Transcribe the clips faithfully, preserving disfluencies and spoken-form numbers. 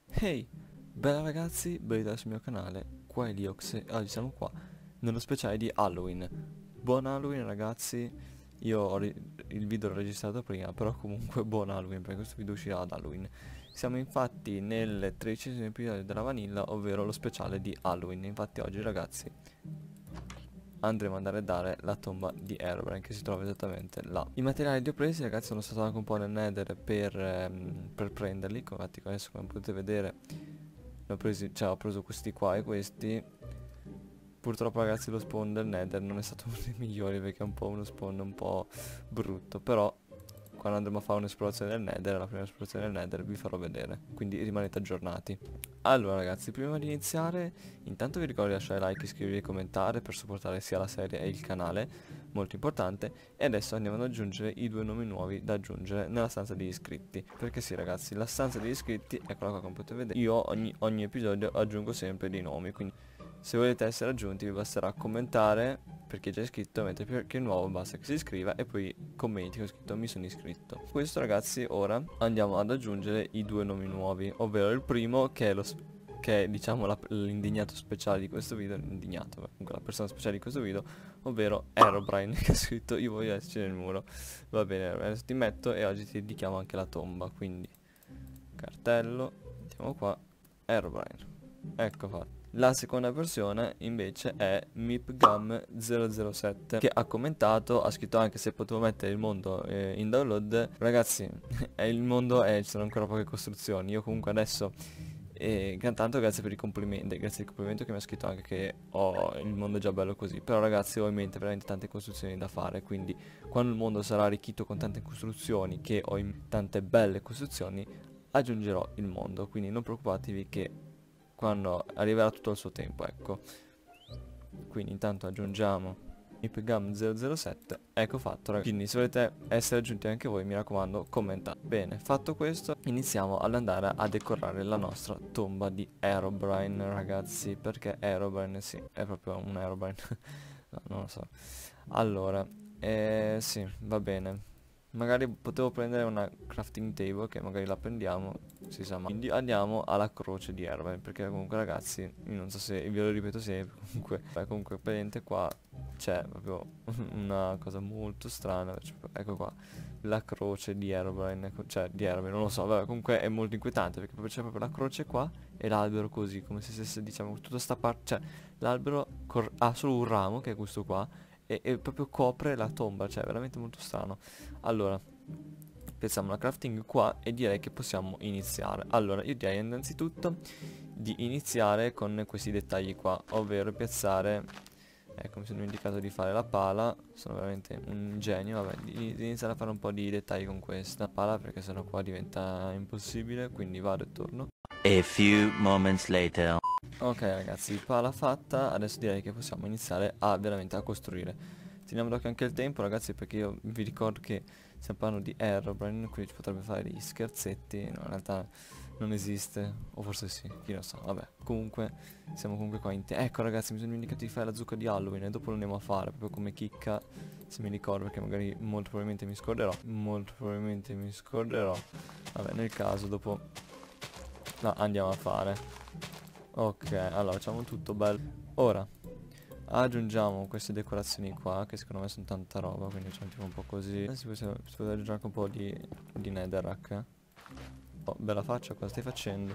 Hey, bella ragazzi, benvenuti sul mio canale, qua è Liox e oggi siamo qua nello speciale di Halloween. Buon Halloween ragazzi, io ho ri- il video l'ho registrato prima, però comunque buon Halloween perché questo video uscirà ad Halloween. Siamo infatti nel tredicesimo episodio della Vanilla, ovvero lo speciale di Halloween. Infatti oggi ragazzi andremo ad arredare la tomba di Herobrine che si trova esattamente là. I materiali li ho presi ragazzi, sono stato anche un po' nel nether per, ehm, per prenderli, come infatti adesso come potete vedere ne ho presi, cioè ho preso questi qua e questi. Purtroppo ragazzi lo spawn del nether non è stato uno dei migliori perché è un po' uno spawn un po' brutto, però quando andremo a fare un'esplorazione del nether, la prima esplorazione del nether vi farò vedere, quindi rimanete aggiornati. Allora ragazzi, prima di iniziare, intanto vi ricordo di lasciare like, iscrivervi e commentare per supportare sia la serie e il canale, molto importante. E adesso andiamo ad aggiungere i due nomi nuovi da aggiungere nella stanza degli iscritti. Perché sì ragazzi, la stanza degli iscritti, eccola qua come potete vedere, io ogni, ogni episodio aggiungo sempre dei nomi, quindi se volete essere aggiunti vi basterà commentare per chi è già iscritto, mentre per chi è nuovo basta che si iscriva e poi commenti che ho scritto mi sono iscritto. Questo ragazzi, ora andiamo ad aggiungere i due nomi nuovi, ovvero il primo che è lo che è diciamo la- l'indignato speciale di questo video, l'indignato, comunque la persona speciale di questo video, ovvero Herobrine che ha scritto io voglio esserci nel muro. Va bene, adesso ti metto e oggi ti dedichiamo anche la tomba, quindi cartello, mettiamo qua, Herobrine. Ecco fatto. La seconda persona invece è Mipgum zero zero sette che ha commentato, ha scritto anche se potevo mettere il mondo eh, in download. Ragazzi, è il mondo e ci sono ancora poche costruzioni. Io comunque adesso, eh, tanto grazie per i complimenti, grazie al complimento che mi ha scritto anche che ho il mondo è già bello così. Però ragazzi ho in mente veramente tante costruzioni da fare, quindi quando il mondo sarà arricchito con tante costruzioni, che ho in tante belle costruzioni, aggiungerò il mondo. Quindi non preoccupatevi che quando arriverà tutto il suo tempo, ecco. Quindi intanto aggiungiamo ipgam zero zero sette, ecco fatto ragazzi. Quindi se volete essere aggiunti anche voi mi raccomando commentate. Bene, fatto questo iniziamo ad andare a decorare la nostra tomba di Herobrine ragazzi, perché Herobrine sì, è proprio un Herobrine. No, non lo so. Allora, eh, sì, va bene. Magari potevo prendere una crafting table che magari la prendiamo, si sa mai. Quindi andiamo alla croce di Erwin, perché comunque ragazzi, io non so se ve lo ripeto sempre, comunque, beh, comunque praticamente qua c'è proprio una cosa molto strana, cioè, ecco qua, la croce di Erwin, ecco, cioè di Erwin, non lo so, vabbè, comunque è molto inquietante perché proprio c'è proprio la croce qua e l'albero così, come se stesse diciamo tutta sta parte, cioè l'albero ha solo un ramo che è questo qua e, e proprio copre la tomba, cioè è veramente molto strano. Allora, piazziamo la crafting qua e direi che possiamo iniziare. Allora, io direi innanzitutto di iniziare con questi dettagli qua, ovvero piazzare, ecco mi sono indicato di fare la pala, sono veramente un genio, vabbè, di, di iniziare a fare un po' di dettagli con questa pala perché sennò qua diventa impossibile, quindi vado e torno. A few moments later. Ok ragazzi, pala fatta, adesso direi che possiamo iniziare a veramente a costruire. Teniamo d'occhio anche il tempo ragazzi perché io vi ricordo che stiamo parlando di Herobrine, quindi ci potrebbe fare degli scherzetti, no in realtà non esiste, o forse sì, chi lo sa, vabbè. Comunque, siamo comunque qua in te. Ecco ragazzi, mi sono indicato di fare la zucca di Halloween e dopo lo andiamo a fare, proprio come chicca, se mi ricordo perché magari molto probabilmente mi scorderò, molto probabilmente mi scorderò. Vabbè, nel caso dopo la andiamo a fare. Ok, allora facciamo tutto bello. Ora aggiungiamo queste decorazioni qua che secondo me sono tanta roba, quindi facciamo tipo un po' così. Adesso si può, si può aggiungere anche un po' di, di netherrack. Eh. Oh, bella faccia, cosa stai facendo?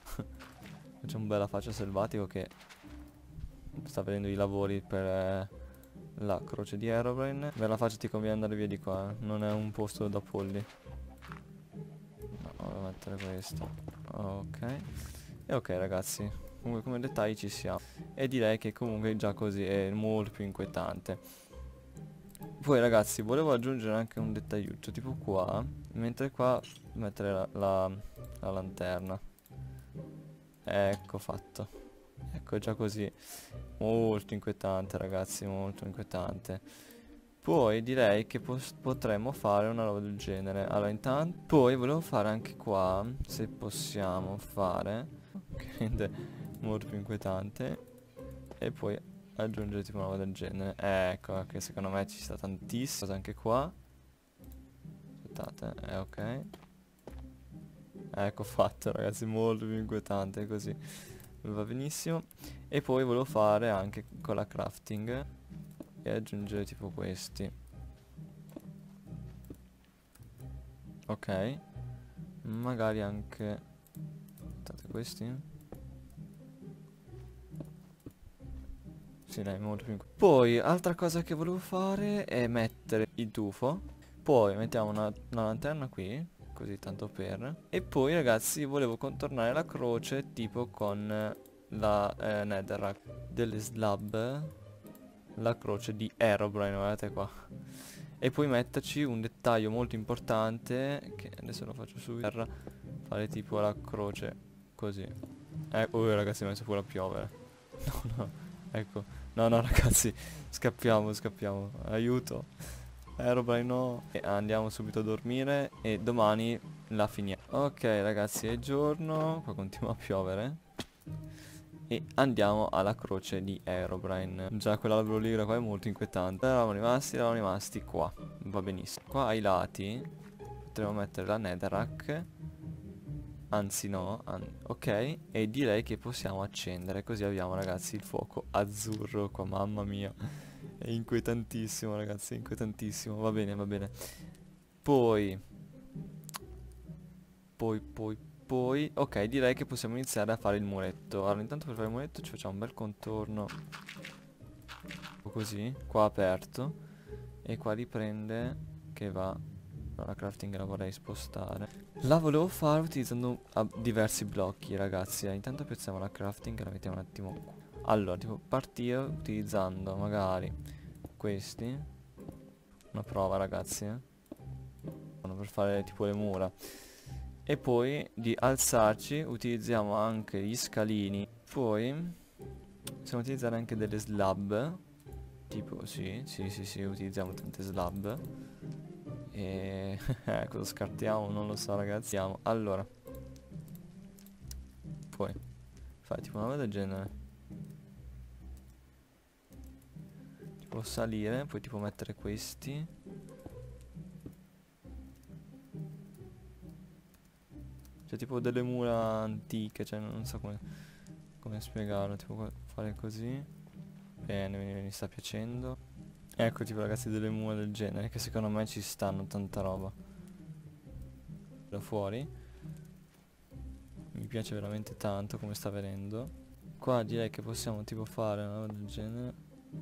Facciamo bella faccia selvatico che sta vedendo i lavori per eh, la croce di Herobrine. Bella faccia, ti conviene andare via di qua, eh. Non è un posto da polli. No, devo mettere questo. Ok. E ok ragazzi, comunque come dettagli ci siamo. E direi che comunque già così è molto più inquietante. Poi ragazzi volevo aggiungere anche un dettagliuccio, tipo qua, mentre qua mettere la, la, la lanterna. Ecco fatto. Ecco già così. Molto inquietante ragazzi, molto inquietante. Poi direi che pos- potremmo fare una roba del genere. Allora intanto, poi volevo fare anche qua, se possiamo fare, che rende molto più inquietante. E poi aggiungere tipo una roba del genere. Ecco, che secondo me ci sta tantissimo. Cosa anche qua. Aspettate, eh ok. Ecco fatto ragazzi, molto più inquietante così. Va benissimo. E poi volevo fare anche con la crafting e aggiungere tipo questi. Ok. Magari anche... Aspettate, questi? Sì, dai, molto più... Poi, altra cosa che volevo fare è mettere il tufo. Poi mettiamo una, una lanterna qui, così tanto per. E poi, ragazzi, volevo contornare la croce tipo con la eh, netherrack delle slab. La croce di Herobrine, guardate qua. E poi metterci un dettaglio molto importante, che adesso lo faccio su terra. Fare tipo la croce così. Eh, oh ragazzi, mi ha messo pure a piovere. No, no, ecco. No, no, ragazzi, scappiamo, scappiamo. Aiuto. Herobrine no. E andiamo subito a dormire e domani la finiamo. Ok, ragazzi, è giorno. Qua continua a piovere. E andiamo alla croce di Herobrine. Già quell'albero lì qua è molto inquietante. Eravamo rimasti, eravamo rimasti qua. Va benissimo. Qua ai lati potremmo mettere la netherrack. Anzi no, an ok. E direi che possiamo accendere. Così abbiamo ragazzi il fuoco azzurro qua. Mamma mia. È inquietantissimo ragazzi, è inquietantissimo. Va bene, va bene. Poi Poi, poi, poi ok, direi che possiamo iniziare a fare il muretto. Allora intanto per fare il muretto ci facciamo un bel contorno così, qua aperto. E qua riprende che va. La crafting la vorrei spostare. La volevo fare utilizzando ah, diversi blocchi ragazzi. eh. Intanto piazziamo la crafting e la mettiamo un attimo qua. Allora tipo partire utilizzando magari questi. Una prova ragazzi eh. Per fare tipo le mura. E poi di alzarci utilizziamo anche gli scalini. Poi possiamo utilizzare anche delle slab. Tipo sì, sì, sì, sì, utilizziamo tante slab. E eh, cosa scartiamo? Non lo so ragazzi. Allora poi fare tipo una roba del genere. Tipo salire. Poi tipo mettere questi. Cioè tipo delle mura antiche. Cioè non so come, come spiegarlo. Tipo fare così. Bene, mi, mi sta piacendo. Ecco tipo ragazzi delle mura del genere che secondo me ci stanno tanta roba. Da fuori mi piace veramente tanto come sta venendo. Qua direi che possiamo tipo fare una roba del genere.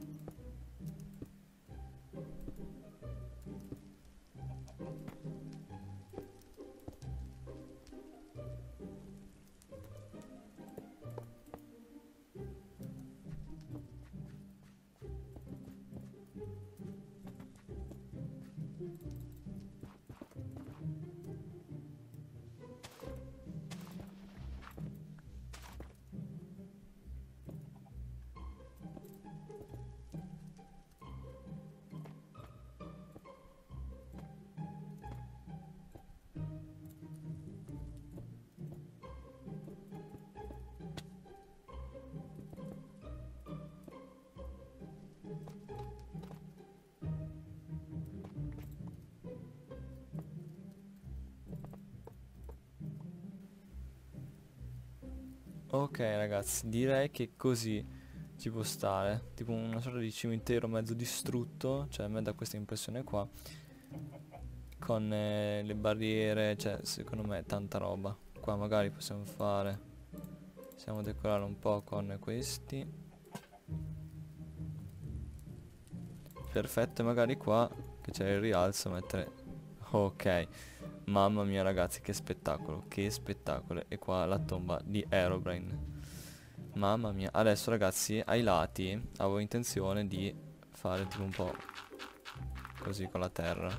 Ok ragazzi, direi che così ci può stare. Tipo una sorta di cimitero mezzo distrutto. Cioè a me dà questa impressione qua. Con eh, le barriere. Cioè secondo me è tanta roba. Qua magari possiamo fare, possiamo decorare un po' con questi. Perfetto, e magari qua che c'è il rialzo mettere. Ok. Mamma mia ragazzi, che spettacolo, che spettacolo. E qua la tomba di Herobrine. Mamma mia. Adesso ragazzi, ai lati avevo intenzione di fare tipo un po' così con la terra.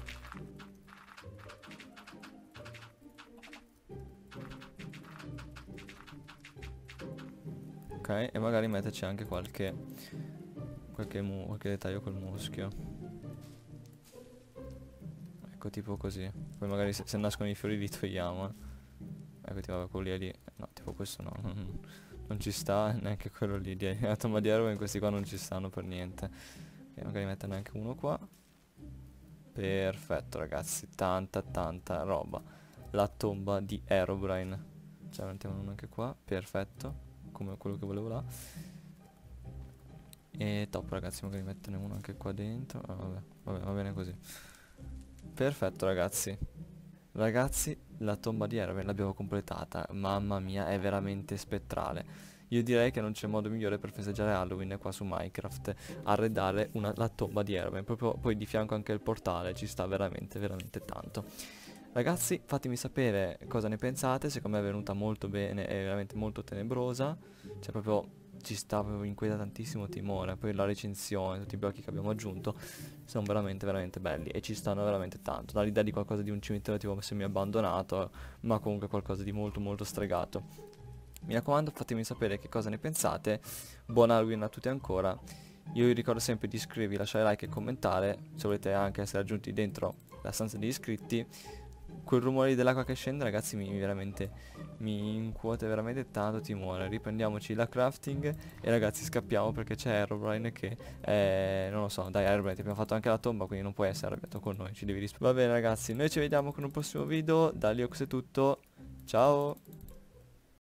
Ok, e magari metterci anche qualche qualche, mu qualche dettaglio col muschio. Ecco tipo così. Poi magari se, se nascono i fiori li togliamo eh. Ecco tipo quello lì è lì. No, tipo questo no. Non ci sta neanche quello lì. La tomba di Herobrine, questi qua non ci stanno per niente. Ok, magari metterne anche uno qua. Perfetto ragazzi. Tanta tanta roba. la tomba di Herobrine. Cioè mettiamo uno anche qua, perfetto, come quello che volevo là. E top ragazzi, magari metterne uno anche qua dentro. Ah, vabbè, vabbè, va bene così. Perfetto ragazzi. Ragazzi, la tomba di Herobrine l'abbiamo completata. Mamma mia, è veramente spettrale. Io direi che non c'è modo migliore per festeggiare Halloween qua su Minecraft, arredare una, la tomba di Herobrine. Proprio poi di fianco anche il portale, ci sta veramente, veramente tanto. Ragazzi, fatemi sapere cosa ne pensate, secondo me è venuta molto bene, è veramente molto tenebrosa. Cioè proprio ci sta, proprio inquieta tantissimo timore. Poi la recensione, tutti i blocchi che abbiamo aggiunto sono veramente veramente belli e ci stanno veramente tanto. Dà l'idea di qualcosa di un cimitero tipo semi abbandonato, ma comunque qualcosa di molto molto stregato. Mi raccomando, fatemi sapere che cosa ne pensate. Buon Halloween a tutti ancora. Io vi ricordo sempre di iscrivervi, lasciare like e commentare. Se volete anche essere aggiunti dentro la stanza degli iscritti. Quel rumore dell'acqua che scende, ragazzi, mi veramente mi incuote veramente tanto timore. Riprendiamoci la crafting e ragazzi scappiamo perché c'è Herobrine che eh, non lo so, dai Herobrine, ti abbiamo fatto anche la tomba, quindi non puoi essere arrabbiato con noi, ci devi rispondere. Va bene ragazzi, noi ci vediamo con un prossimo video. Da Liox è tutto. Ciao.